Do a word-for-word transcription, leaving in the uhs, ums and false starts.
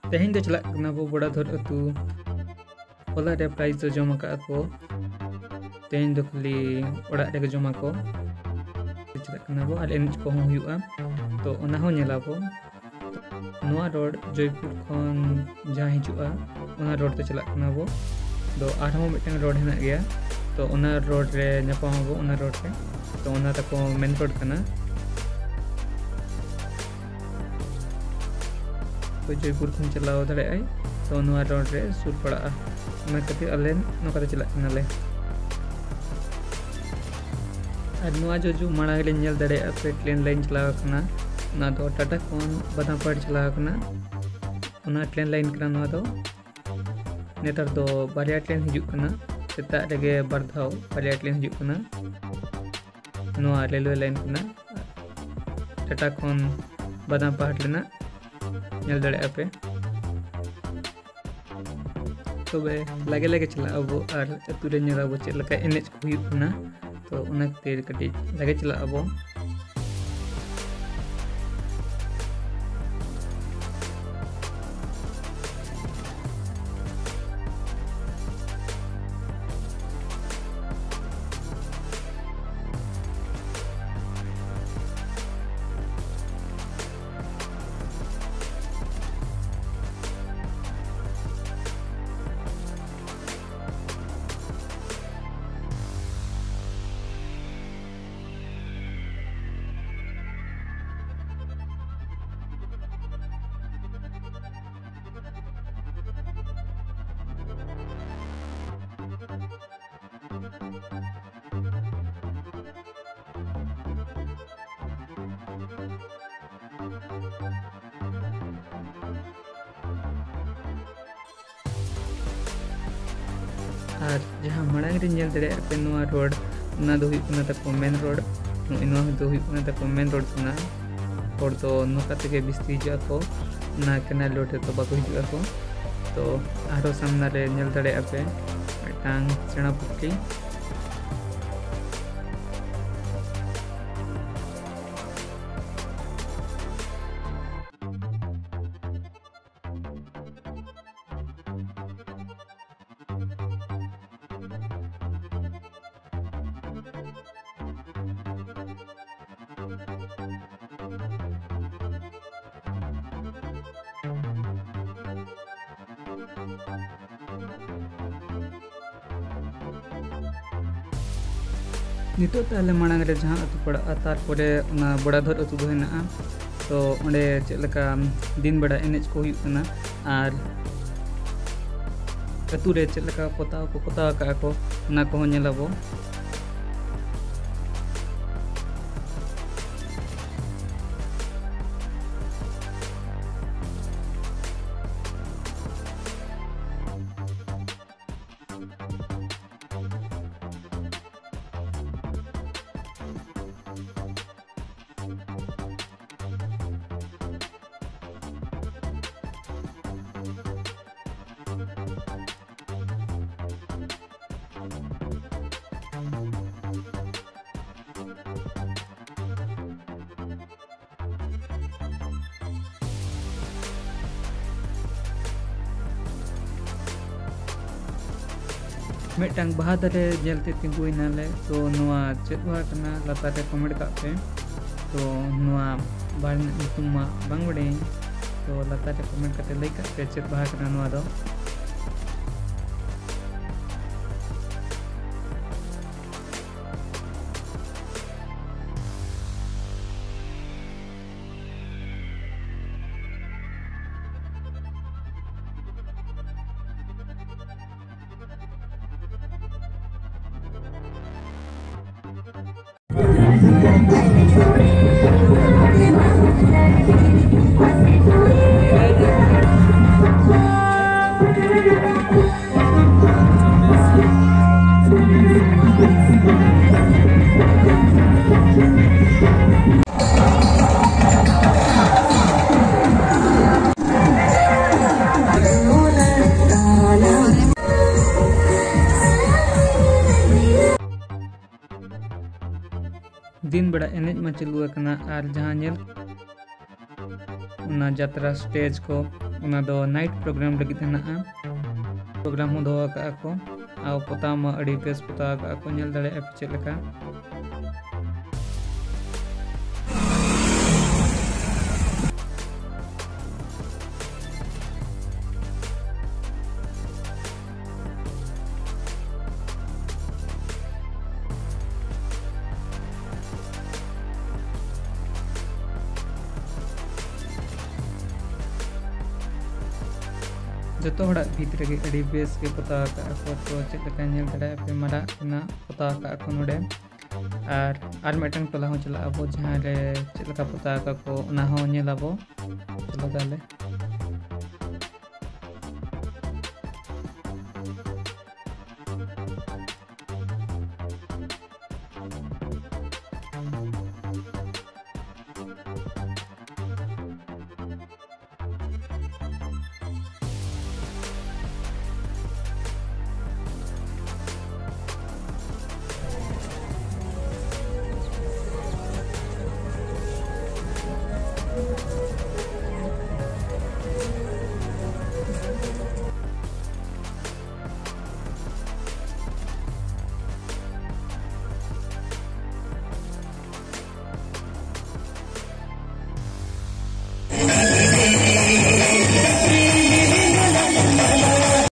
तेहें दो चला कना बो बड़ाधर अतु होला रे प्राइस दो जमा का को तेहें दो खाली ओड़ा रे जमा को चला कना बो आर एन को हुआ तो ओना हो नेला बो नोआ रोड जयपुर खन जहाँ हिजुआ ओना रोड ते चला कना बो दो आठमो मिटन रोड हेना गया तो ओना रोड रे नपाम बो ओना रोड रे तो ओना तको मेन रोड कना कोई जयपुर खन चलाव दड़े आई तो नोआ रोड रे सुर पड़ा ना खातिर अले नोका ते चला कना ले और नोआ जो जो माड़ा ले नेल दड़े पे ट्रेन लाइन चलाव कना ना दो टाटा खन बादामपाड़ चलाव कना ओना ट्रेन लाइन कना नोआ दो नेतार दो बारिया ट्रेन हिजुक कना सेता रेगे बार धाव बारिया ट्रेन हिजुक कना नोआ रेलवे लाइन कना टाटा खन बादामपाड़ लेना नेल दड़े पे तबे लगे लगे चला अब और अतु रे नेल अब चेद लका एनेज को हुयुक कना तो ओना खातिर कटी लगे चला अब और जहाँ मांग रे नेल दड़े पे नोआ रोड ना दो हुयुक कना तको मेन रोड नोआ दो हुयुक कना तको मेन रोड कना और तो नोका तेगे बिस्ती हिजुआ को ना केनाल रोड तो बाको हिजुआ को तो आरो सामना रे नेल दड़े पे मिटांग सेना पुक्की नितो ताले मांग रे जहाँ अतु पड़ा तारपरे ओना बड़ाधर अतु दो हेना तो ओंडे चेद लका दिन बेड़ा एनेज को हुयुक कना आर अतु रे चेद लका पोताव को पोताव का को ओना को नेलाबो मिटंग बाहा दारे जेलते तिंगुइनाले तो नोआ चेद बाहा कना लातार रे कमेंट का पे तो नोआ बार नितुम मा बांग बडे तो लातार रे कमेंट करते लई का पे चेद बाहा कना नोआ दो दिन बड़ा एनेज में चालू और जहाँ नेल उना यात्रा स्टेज को ᱚᱱᱟ ᱫᱚ नाइट प्रोग्राम लगी हेनागा प्रोग्राम हो दो का को आ पोता मा अड़ी बेस पोता का को नेल दाड़े पे चेक लेका जो तो भीतर के अड़ी बेस के पोता का को तो चेक नेल दाड़े पे मारा ना पोता का को नोडे और आर मेटन टोला हो चला अब जहां रे चेक पोता का को ना हो नेल अब चलो ताले